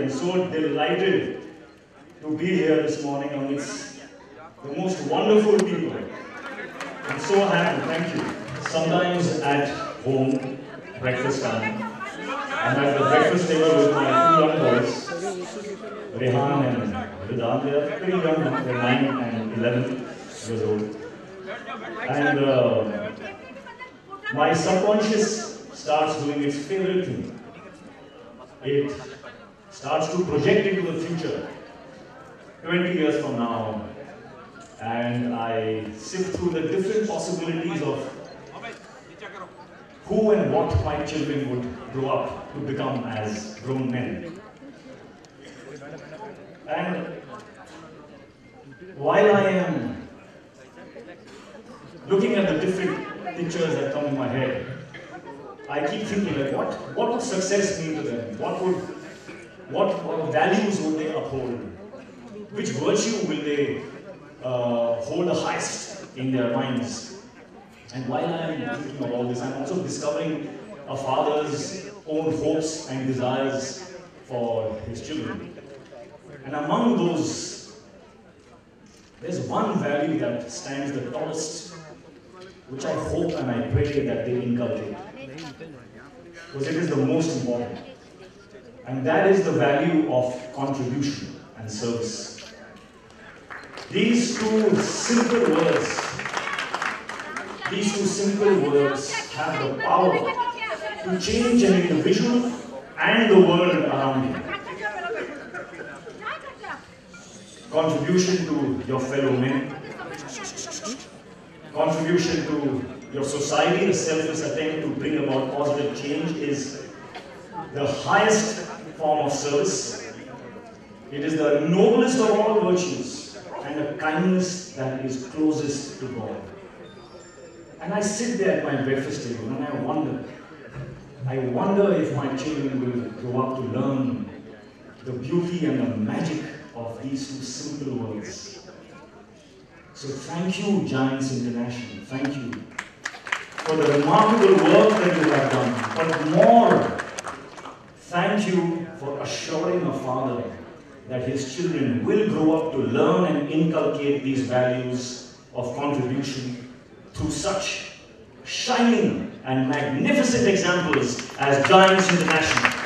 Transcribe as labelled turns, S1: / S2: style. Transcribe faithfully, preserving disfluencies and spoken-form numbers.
S1: and so delighted to be here this morning amidst the most wonderful people. I'm so happy, thank you. Sometimes at home, breakfast time, I'm at the breakfast table with my two young boys, Rehan and Hrithik. They are pretty young now, they're nine and eleven years old. And uh, my subconscious starts doing its favorite thing. It starts to project into the future, twenty years from now, and I sift through the different possibilities of who and what my children would grow up to become as grown men. And while I am looking at the different pictures that come in my head, I keep thinking, like, what, what would success mean to them? What would, what, what values would they uphold? Which virtue will they uh, hold the highest in their minds? And while I am thinking of all this, I'm also discovering a father's own hopes and desires for his children. And among those, there's one value that stands the tallest, which I hope and I pray that they inculcate, because it is the most important. And that is the value of contribution and service. These two simple words, these two simple words have the power to change an individual and the world around him. Contribution to your fellow men, contribution to your society, the selfless attempt to bring about positive change is the highest form of service. It is the noblest of all virtues and a kindness that is closest to God. And I sit there at my breakfast table and I wonder, I wonder if my children will grow up to learn the beauty and the magic of these two simple words. So thank you, Giants International. Thank you for the remarkable work that you have done. But more, thank you for assuring a father that his children will grow up to learn and inculcate these values of contribution through such shining and magnificent examples as Giants International.